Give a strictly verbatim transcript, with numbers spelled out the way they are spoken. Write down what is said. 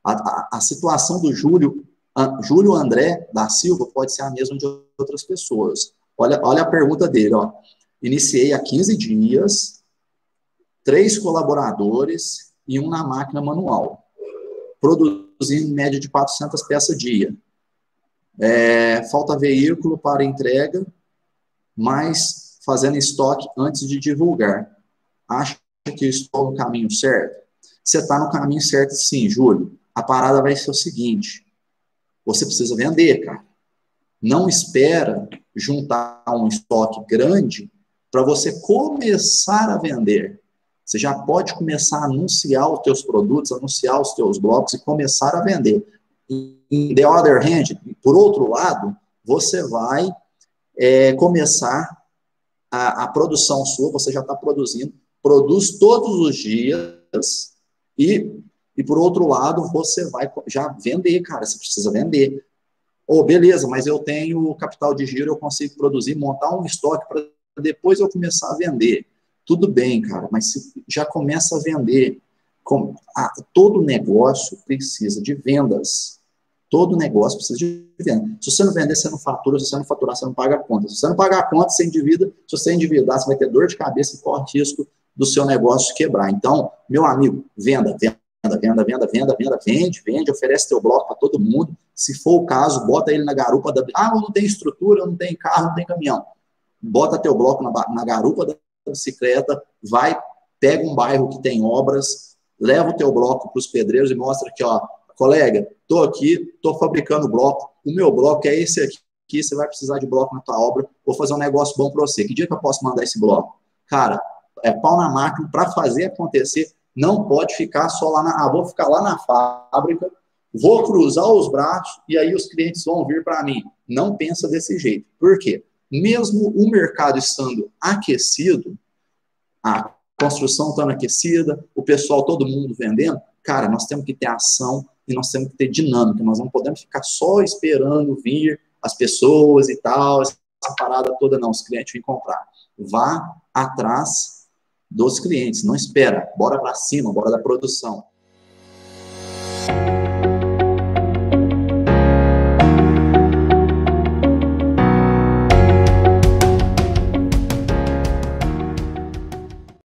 A, a, a situação do Júlio, a, Júlio André da Silva pode ser a mesma de outras pessoas. Olha, olha a pergunta dele, ó. Iniciei há quinze dias, três colaboradores e um na máquina manual, produzindo em média de quatrocentas peças dia. É, falta veículo para entrega, mas fazendo estoque antes de divulgar. Acha que eu estou no caminho certo? Você está no caminho certo, sim, Júlio. A parada vai ser o seguinte: você precisa vender, cara. Não espera juntar um estoque grande para você começar a vender. Você já pode começar a anunciar os teus produtos, anunciar os teus blocos e começar a vender. In the other hand, por outro lado, você vai é, começar a, a produção sua, você já está produzindo, produz todos os dias e, e, por outro lado, você vai já vender, cara, você precisa vender. Ou, oh, beleza, mas eu tenho capital de giro, eu consigo produzir, montar um estoque para depois eu começar a vender. Tudo bem, cara, mas se já começa a vender. Com, a, todo negócio precisa de vendas. Todo negócio precisa de venda. Se você não vender, você não fatura. Se você não faturar, você não paga a conta. Se você não pagar a conta, você endivida. Se você endividar, você vai ter dor de cabeça e corre risco do seu negócio quebrar. Então, meu amigo, venda, venda. Venda, venda, venda, venda, venda, vende, vende, oferece teu bloco para todo mundo. Se for o caso, bota ele na garupa da... Ah, eu não tenho estrutura, eu não tenho carro, não tenho caminhão. Bota teu bloco na, na garupa da bicicleta, vai, pega um bairro que tem obras, leva o teu bloco para os pedreiros e mostra que, ó, colega, tô aqui, tô fabricando bloco, o meu bloco é esse aqui, você vai precisar de bloco na tua obra, vou fazer um negócio bom para você. Que dia que eu posso mandar esse bloco? Cara, é pau na máquina para fazer acontecer. Não pode ficar só lá na... Ah, vou ficar lá na fábrica, vou cruzar os braços e aí os clientes vão vir para mim. Não pensa desse jeito. Por quê? Mesmo o mercado estando aquecido, a construção estando aquecida, o pessoal, todo mundo vendendo, cara, nós temos que ter ação e nós temos que ter dinâmica. Nós não podemos ficar só esperando vir as pessoas e tal, essa parada toda, não. Os clientes vêm comprar. Vá atrás dos clientes, não espera, bora para cima, bora da produção.